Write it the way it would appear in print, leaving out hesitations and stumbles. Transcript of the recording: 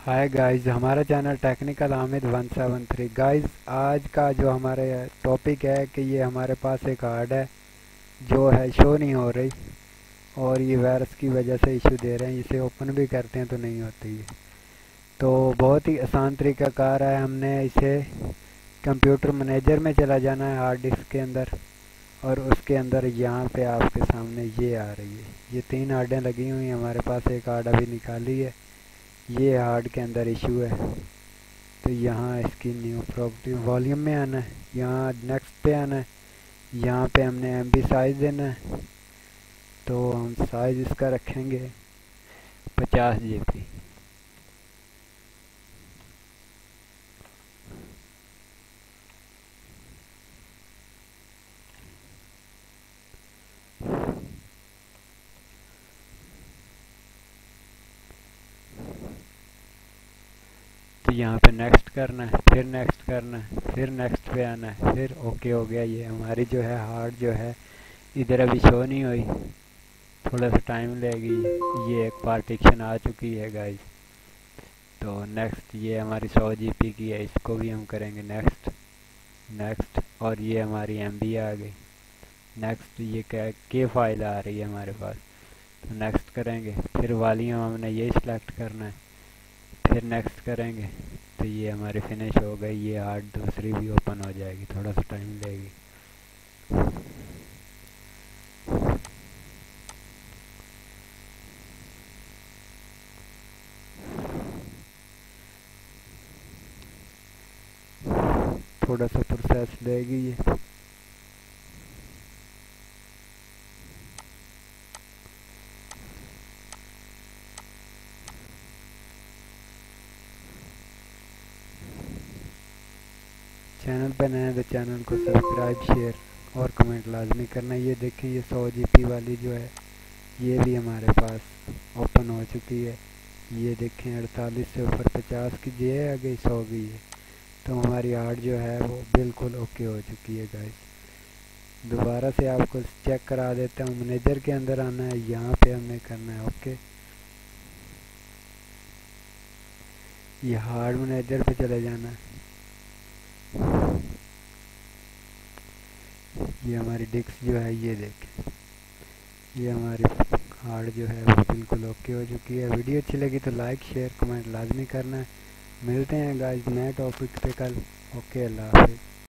हाय guys, हमारा channel technical Hamid 173। Guys, आज का जो हमारे टॉपिक है कि ये हमारे पास एक हार्ड है जो है शो नहीं हो रही और ये वायरस की वजह से इशू दे रहे हैं। इसे ओपन भी करते हैं तो नहीं होती है। तो बहुत ही आसान तरीकाकार है। हमने इसे कंप्यूटर मैनेजर में चला जाना है, हार्ड डिस्क के अंदर, और उसके अंदर यहाँ पे आपके सामने ये आ रही है। ये 3 हार्डें लगी हुई हैं। हमारे पास एक हार्ड अभी निकाली है। ये हार्ड के अंदर इशू है। तो यहाँ इसकी न्यू प्रॉपर्टी वॉल्यूम में आना है, यहाँ नेक्स्ट पे आना है, यहाँ पे हमने एमबी साइज देना है। तो हम साइज इसका रखेंगे 50 GB। तो यहाँ पे नेक्स्ट करना है, फिर नेक्स्ट करना है, फिर नेक्स्ट पे आना है, फिर ओके हो गया। ये हमारी जो है हार्ड जो है इधर अभी शो नहीं हुई, थोड़ा सा टाइम लेगी। ये एक पार्टीशन आ चुकी है गाइस। तो नेक्स्ट ये हमारी 100 GB की है, इसको भी हम करेंगे नेक्स्ट नेक्स्ट। और ये हमारी एमबी आ गई। नेक्स्ट ये क्या के फाइल आ रही है हमारे पास, तो नेक्स्ट करेंगे। फिर वॉल्यूम हमने ये सिलेक्ट करना है, फिर नेक्स्ट करेंगे। तो ये हमारी फिनिश हो गई। ये हार्ड दूसरी भी ओपन हो जाएगी, थोड़ा सा टाइम लेगी। थोड़ा सा प्रोसेस लेगी ये। चैनल पर नए हैं तो चैनल को सब्सक्राइब, शेयर और कमेंट लाजमी करना। ये देखें, ये 100 GB वाली जो है ये भी हमारे पास ओपन हो चुकी है। ये देखें, 48 से ऊपर 50 की जे आ गई, 100 की है। तो हमारी हार्ड जो है वो बिल्कुल ओके हो चुकी है गाइस। दोबारा से आपको चेक करा देता हूँ। मैनेजर के अंदर आना है, यहाँ पे हमने करना है ओके। ये हार्ड मैनेजर पे चले जाना है। ये हमारी डिस्क जो है ये देखें, ये हमारी हार्ड जो है वो बिल्कुल ओके हो चुकी है। वीडियो अच्छी लगी तो लाइक, शेयर, कमेंट लाजमी करना है। मिलते हैं गाइस नए टॉपिक पे कल। ओके, अल्लाह हाफिज़।